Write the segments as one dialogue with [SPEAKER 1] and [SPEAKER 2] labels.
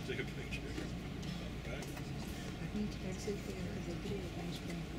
[SPEAKER 1] take a picture. Okay.
[SPEAKER 2] Esse aqui é o que a gente tem.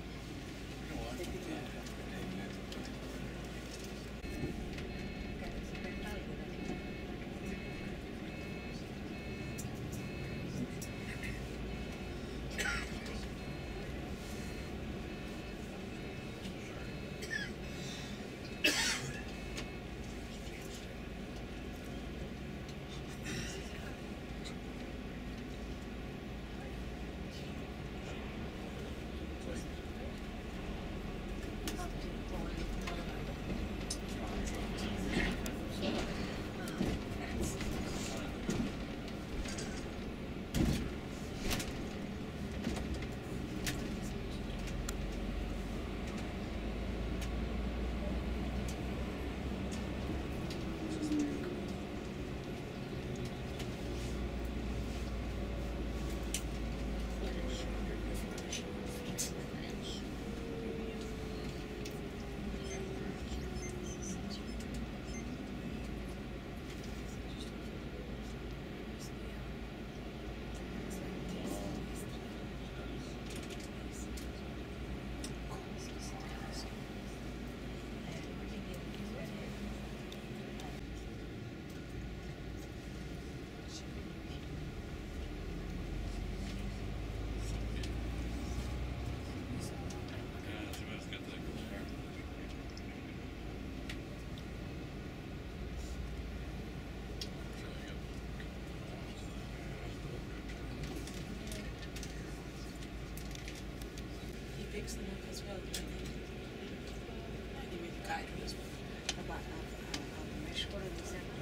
[SPEAKER 3] Fix them up as well. Give me the guide as well. About mesh for example.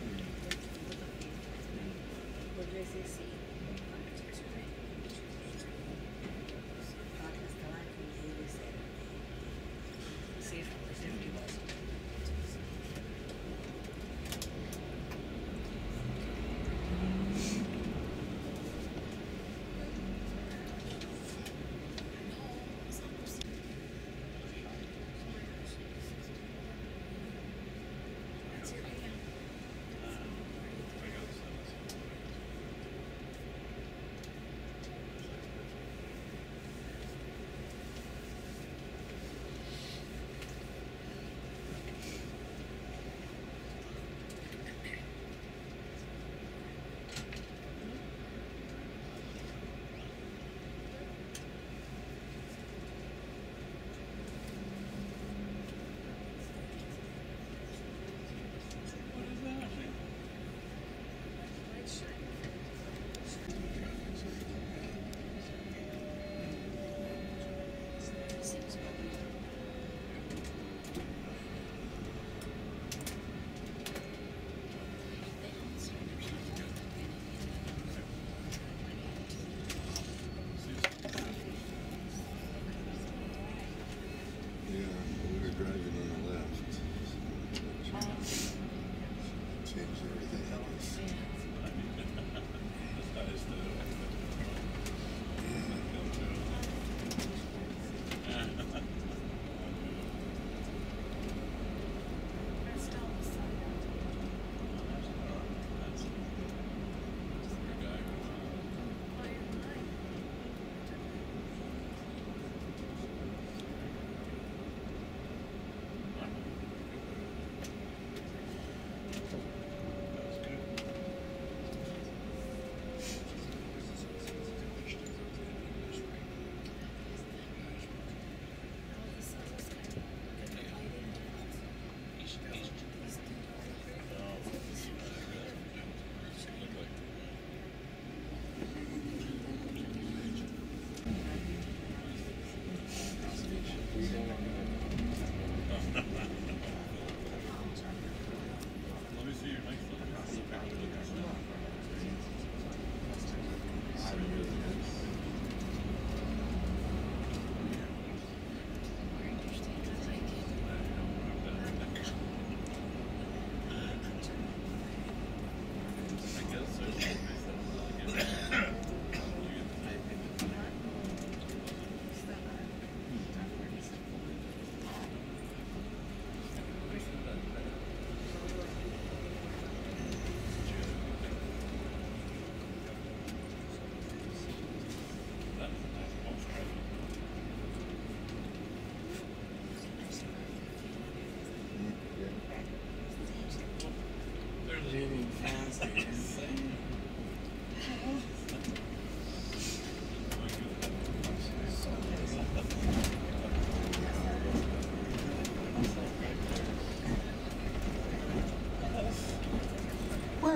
[SPEAKER 3] What do I say? See.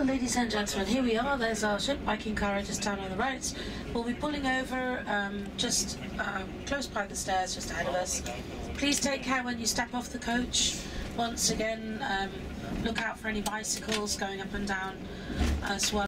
[SPEAKER 4] ladies and gentlemen, here we are. There's our ship, Viking car, just down on the right. We'll be pulling over just close by the stairs, just ahead of us. Please take care when you step off the coach. Once again, look out for any bicycles going up and down as well.